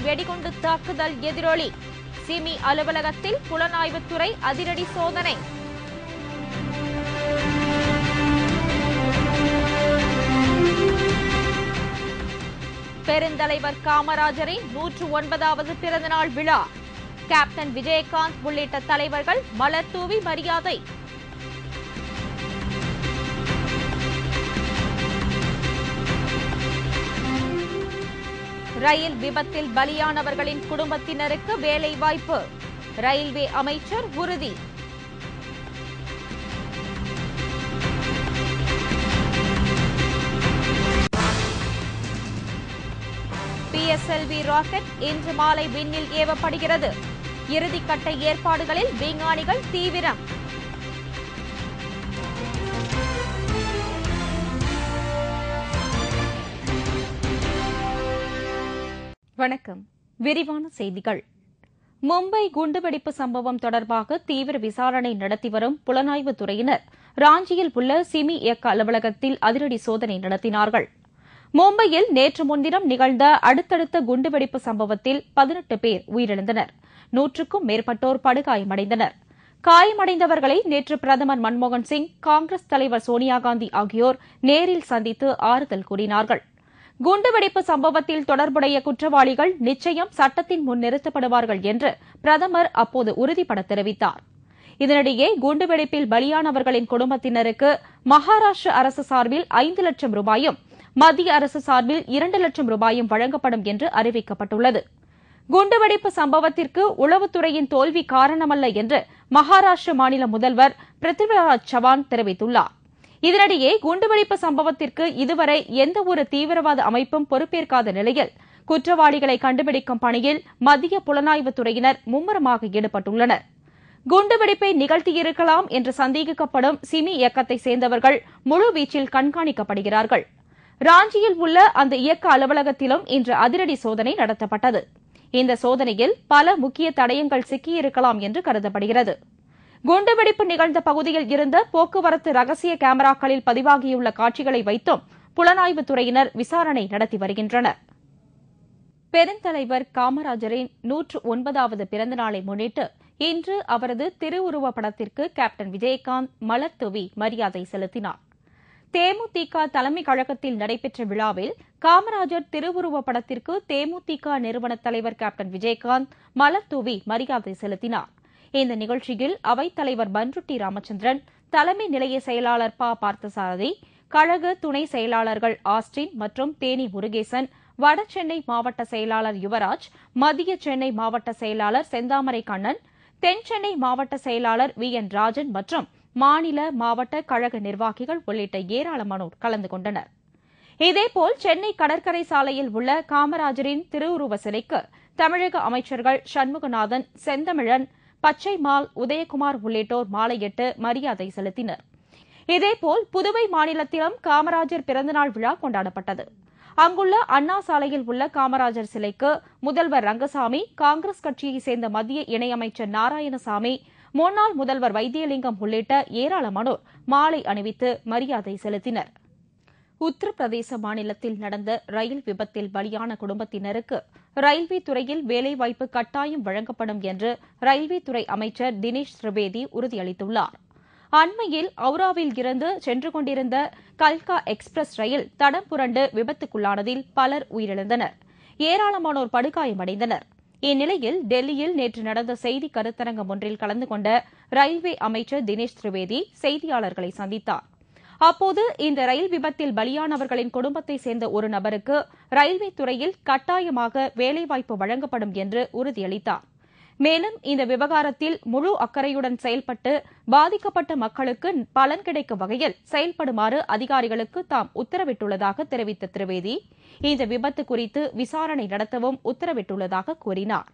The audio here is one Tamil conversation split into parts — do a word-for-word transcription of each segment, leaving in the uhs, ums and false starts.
வெடிகுண்டு தாக்குதல் எதிரொலி. சிமி அலுவலகத்தில் புலனாய்வுத்துறை அதிரடி சோதனை. பெருந்தலைவர் காமராஜரின் நூற்று ஒன்பதாவது பிறந்தநாள் விழா. கேப்டன் விஜயகாந்த் உள்ளிட்ட தலைவர்கள் மலர் தூவி மரியாதை. ரயில் விபத்தில் பலியானவர்களின் குடும்பத்தினருக்கு வேலை வாய்ப்பு. ரயில்வே அமைச்சர் உறுதி. P S L V rocket இன்று மாலை விண்ணில் ஏவப்படுகிறது. இறுதிக்கட்ட ஏற்பாடுகளில் விஞ்ஞானிகள் தீவிரம். வணக்கம். விரிவான செய்திகள். மும்பை குண்டுவெடிப்பு சம்பவம் தொடர்பாக தீவிர விசாரணை நடத்தி வரும் புலனாய்வுத் துறையினர் ராஞ்சியில் உள்ள சிமி இயக்க அலுவலகத்தில் அதிரடி சோதனை நடத்தினார்கள். மும்பையில் நேற்று முன்தினம் நிகழ்ந்த அடுத்தடுத்த குண்டுவெடிப்பு சம்பவத்தில் பதினெட்டு பேர் உயிரிழந்தனர். நூற்றுக்கும் மேற்பட்டோர் படுகாயமடைந்தனர். காயமடைந்தவர்களை நேற்று பிரதமர் மன்மோகன் சிங், காங்கிரஸ் தலைவர் சோனியா காந்தி ஆகியோர் நேரில் சந்தித்து ஆறுதல் கூறினார்கள். குண்டுவெடிப்பு சம்பவத்தில் தொடர்புடைய குற்றவாளிகள் நிச்சயம் சட்டத்தின் முன் நிறுத்தப்படுவார்கள் என்று பிரதமர் அப்போது உறுதிபட தெரிவித்தார். இதனிடையே குண்டுவெடிப்பில் பலியானவர்களின் குடும்பத்தினருக்கு மகாராஷ்டிர அரசு சார்பில் ஐந்து லட்சம் ரூபாயும் மத்திய அரசு சார்பில் இரண்டு லட்சம் ரூபாயும் வழங்கப்படும் என்று அறிவிக்கப்பட்டுள்ளது. குண்டுவெடிப்பு சம்பவத்திற்கு உளவுத்துறையின் தோல்வி காரணமல்ல என்று மகாராஷ்டிர மாநில முதல்வர் பிருத்திவிராஜ் சவான் தெரிவித்துள்ளார். இதனிடையே குண்டுவெடிப்பு சம்பவத்திற்கு இதுவரை எந்தவொரு தீவிரவாத அமைப்பும் பொறுப்பேற்காத நிலையில் குற்றவாளிகளை கண்டுபிடிக்கும் பணியில் மத்திய புலனாய்வுத் துறையினர் மும்முரமாக ஈடுபட்டுள்ளனர். குண்டுவெடிப்பை நிகழ்த்தியிருக்கலாம் என்று சந்தேகிக்கப்படும் சிமி இயக்கத்தை சேர்ந்தவர்கள் முழுவீச்சில் கண்காணிக்கப்படுகிறார்கள். ராஞ்சியில் உள்ள அந்த இயக்க அலுவலகத்திலும் இன்று அதிரடி சோதனை நடத்தப்பட்டது. இந்த சோதனையில் பல முக்கிய தடயங்கள் சிக்கியிருக்கலாம் என்று கருதப்படுகிறது. குண்டுவெடிப்பு நிகழ்ந்த பகுதியில் இருந்த போக்குவரத்து ரகசிய கேமராக்களில் பதிவாகியுள்ள காட்சிகளை வைத்தும் புலனாய்வுத் துறையினர் விசாரணை நடத்தி வருகின்றனர். பெருந்தலைவர் காமராஜரின் நூற்று ஒன்பதாவது பிறந்தநாளை முன்னிட்டு இன்று அவரது திருவுருவப் படத்திற்கு கேப்டன் விஜயகாந்த் மலர் தூவி மரியாதை செலுத்தினார். தேமுதிக தலைமை கழகத்தில் நடைபெற்ற விழாவில் காமராஜர் திருவுருவப் படத்திற்கு தேமுதிக நிறுவன தலைவர் கேப்டன் விஜயகாந்த் மலர் தூவி மரியாதை செலுத்தினார். இந்த நிகழ்ச்சியில் அவைத் தலைவர் பன்ருட்டி ராமச்சந்திரன், தலைமை நிலைய செயலாளர் ப பார்த்தசாரதி, கழக துணை செயலாளர்கள் ஆஸ்டின் மற்றும் தேனி முருகேசன், வடசென்னை மாவட்ட செயலாளர் யுவராஜ், மத்திய சென்னை மாவட்ட செயலாளர் செந்தாமரை கண்ணன், தென் சென்னை மாவட்ட செயலாளர் வி என் ராஜன் மற்றும் மாநில மாவட்ட கழக நிர்வாகிகள் உள்ளிட்ட ஏராளமானோர் கலந்து கொண்டனர். இதேபோல் சென்னை கடற்கரை சாலையில் உள்ள காமராஜரின் திருவுருவ சிலைக்கு தமிழக அமைச்சர்கள் சண்முகநாதன், செந்தமிழன், பச்சைமால், உதயகுமார் உள்ளிட்டோர் மாலையிட்டு மரியாதை செலுத்தினர். இதேபோல் புதுவை மாநிலத்திலும் காமராஜர் பிறந்தநாள் விழா கொண்டாடப்பட்டது. அங்குள்ள அண்ணா சாலையில் உள்ள காமராஜர் சிலைக்கு முதல்வர் ரங்கசாமி, காங்கிரஸ் கட்சியைச் சேர்ந்த மத்திய இணையமைச்சர் நாராயணசாமி, முன்னாள் முதல்வர் வைத்தியலிங்கம் உள்ளிட்ட ஏராளமானோர் மாலை அணிவித்து மரியாதை செலுத்தினர். உத்தரப்பிரதேச மாநிலத்தில் நடந்த ரயில் விபத்தில் பலியான குடும்பத்தினருக்கு ரயில்வே துறையில் வேலைவாய்ப்பு கட்டாயம் வழங்கப்படும் என்று ரயில்வே துறை அமைச்சர் தினேஷ் திரிவேதி உறுதியளித்துள்ளார். அண்மையில் ஹவுராவில் இருந்து சென்று கொண்டிருந்த கல்கா எக்ஸ்பிரஸ் ரயில் தடம் புரண்டு விபத்துக்குள்ளானதில் பலர் உயிரிழந்தனர். ஏராளமானோர் படுகாயமடைந்தனர். இந்நிலையில் டெல்லியில் நேற்று நடந்த செய்தி கருத்தரங்கம் ஒன்றில் கலந்து கொண்ட ரயில்வே அமைச்சர் தினேஷ் திரிவேதி செய்தியாளர்களை சந்தித்தார். அப்போது இந்த ரயில் விபத்தில் பலியானவர்களின் குடும்பத்தைச் சேர்ந்த ஒரு நபருக்கு ரயில்வே துறையில் கட்டாயமாக வேலைவாய்ப்பு வழங்கப்படும் என்று உறுதியளித்தார். மேலும் இந்த விவகாரத்தில் முழு அக்கறையுடன் செயல்பட்டு பாதிக்கப்பட்ட மக்களுக்கு பலன் கிடைக்கும் வகையில் செயல்படுமாறு அதிகாரிகளுக்கு தாம் உத்தரவிட்டுள்ளதாக தெரிவித்த திரிவேதி, இந்த விபத்து குறித்து விசாரணை நடத்தவும் உத்தரவிட்டுள்ளதாக கூறினார்.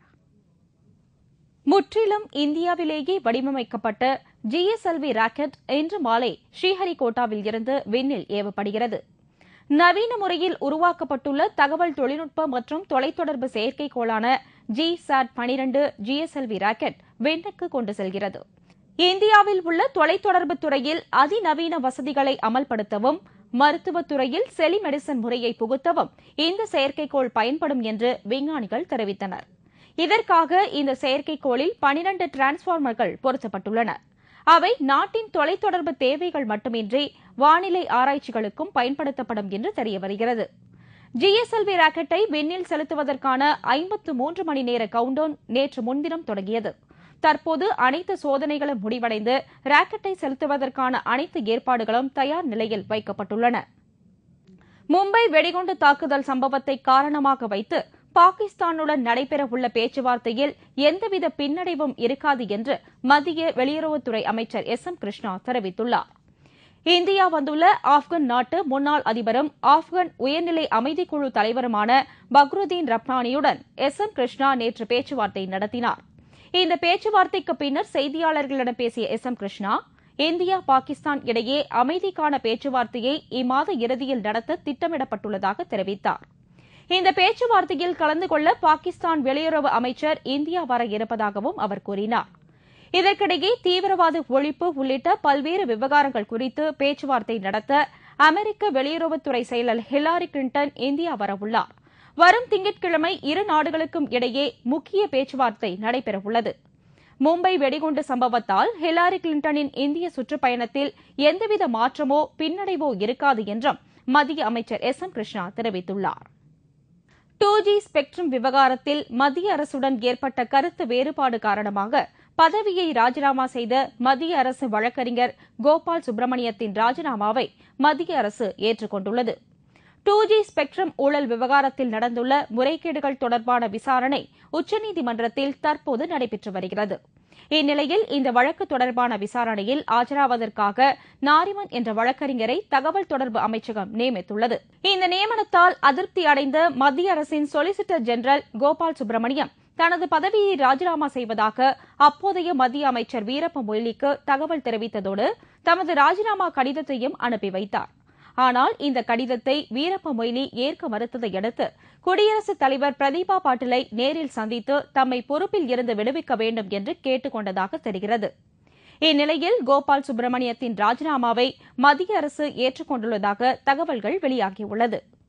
முற்றிலும் இந்தியாவிலேயே வடிவமைக்கப்பட்ட G S L V rocket இன்று மாலை ஸ்ரீஹரிகோட்டாவில் இருந்து விண்ணில் ஏவப்படுகிறது. நவீன முறையில் உருவாக்கப்பட்டுள்ள தகவல் தொழில்நுட்ப மற்றும் தொலைத்தொடர்பு செயற்கைக்கோளான ஜி சாட் பனிரண்டு G S L V rocket விண்ணுக்கு கொண்டு செல்கிறது. இந்தியாவில் உள்ள தொலைத்தொடர்பு துறையில் அதிநவீன வசதிகளை அமல்படுத்தவும் மருத்துவத் துறையில் செலிமெடிசன் முறையை புகுத்தவும் இந்த செயற்கைக்கோள் பயன்படும் என்று விஞ்ஞானிகள் தெரிவித்தனர். இதற்காக இந்த செயற்கைக்கோளில் பனிரண்டு டிரான்ஸ்பார்மர்கள் பொருத்தப்பட்டுள்ளன. அவை நாட்டின் தொலைத்தொடர்பு தேவைகள் மட்டுமின்றி வானிலை ஆராய்ச்சிகளுக்கும் பயன்படுத்தப்படும் என்று தெரியவருகிறது. ஜிஎஸ்எல்வி ராக்கெட்டை விண்ணில் செலுத்துவதற்கான ஐம்பத்து மூன்று மணி நேர கவுண்டவுன் நேற்று முன்தினம் தொடங்கியது. தற்போது அனைத்து சோதனைகளும் முடிவடைந்து ராக்கெட்டை செலுத்துவதற்கான அனைத்து ஏற்பாடுகளும் தயார் நிலையில் வைக்கப்பட்டுள்ளன. மும்பை வெடிகுண்டு தாக்குதல் சம்பவத்தை காரணமாக வைத்து பாகிஸ்தானுடன் நடைபெறவுள்ள பேச்சுவார்த்தையில் எந்தவித பின்னடைவும் இருக்காது என்று மத்திய வெளியுறவுத்துறை அமைச்சர் எஸ் எம் கிருஷ்ணா தெரிவித்துள்ளார். இந்தியா வந்துள்ள ஆப்கான் நாட்டு முன்னாள் அதிபரும் ஆப்கான் உயர்நிலை அமைதிக்குழு தலைவருமான பக்ருதீன் ரப்னானியுடன் எஸ் எம் கிருஷ்ணா நேற்று பேச்சுவார்த்தை நடத்தினார். இந்த பேச்சுவார்த்தைக்கு பின்னர் செய்தியாளர்களிடம் பேசிய எஸ் எம் கிருஷ்ணா, இந்தியா பாகிஸ்தான் இடையே அமைதிக்கான பேச்சுவார்த்தையை இம்மாத இறுதியில் நடத்த திட்டமிடப்பட்டுள்ளதாக தெரிவித்தார். இந்த பேச்சுவார்த்தையில் கலந்து கொள்ள பாகிஸ்தான் வெளியுறவு அமைச்சர் இந்தியா வர இருப்பதாகவும் அவர் கூறினார். இதற்கிடையே தீவிரவாத ஒழிப்பு உள்ளிட்ட பல்வேறு விவகாரங்கள் குறித்து பேச்சுவார்த்தை நடத்த அமெரிக்க வெளியுறவுத்துறை செயலர் ஹிலாரி கிளின்டன் இந்தியா வரவுள்ளார். வரும் திங்கட்கிழமை இரு நாடுகளுக்கும் இடையே முக்கிய பேச்சுவார்த்தை நடைபெறவுள்ளது. மும்பை வெடிகுண்டு சம்பவத்தால் ஹிலாரி கிளின்டனின் இந்திய சுற்றுப்பயணத்தில் எந்தவித மாற்றமோ பின்னடைவோ இருக்காது என்றும் மத்திய அமைச்சர் எஸ் எம் கிருஷ்ணா தெரிவித்துள்ளார். டூ ஜி ஸ்பெக்ட்ரம் விவகாரத்தில் மத்திய அரசுடன் ஏற்பட்ட கருத்து வேறுபாடு காரணமாக பதவியை ராஜினாமா செய்த மத்திய அரசு வழக்கறிஞர் கோபால் சுப்பிரமணியத்தின் ராஜினாமாவை மத்திய அரசு ஏற்றுக் கொண்டுள்ளது. டூ ஜி ஸ்பெக்ட்ரம் ஊழல் விவகாரத்தில் நடந்துள்ள முறைகேடுகள் தொடர்பான விசாரணை உச்சநீதிமன்றத்தில் தற்போது நடைபெற்று வருகிறது. இந்நிலையில் இந்த வழக்கு தொடர்பான விசாரணையில் ஆஜராவதற்காக நாரிமன் என்ற வழக்கறிஞரை தகவல் தொடர்பு அமைச்சகம் நியமித்துள்ளது. இந்த நியமனத்தால் அதிருப்தி அடைந்த மத்திய அரசின் சொலிசிட்டர் ஜெனரல் கோபால் சுப்பிரமணியம் தனது பதவியை ராஜினாமா செய்வதாக அப்போதைய மத்திய அமைச்சர் வீரப்ப மொய்லிக்கு தகவல் தெரிவித்ததோடு தமது ராஜினாமா கடிதத்தையும் அனுப்பி வைத்தார். ஆனால் இந்த கடிதத்தை வீரப்ப மொய்லி ஏற்க மறுத்ததை அடுத்து குடியரசுத் தலைவர் பிரதீபா பாட்டீலை நேரில் சந்தித்து தம்மை பொறுப்பில் இருந்து விடுவிக்க வேண்டும் என்று கேட்டுக் கொண்டதாக தெரிகிறது. இந்நிலையில் கோபால் சுப்பிரமணியத்தின் ராஜினாமாவை மத்திய அரசு ஏற்றுக் கொண்டுள்ளதாக தகவல்கள் வெளியாகியுள்ளது.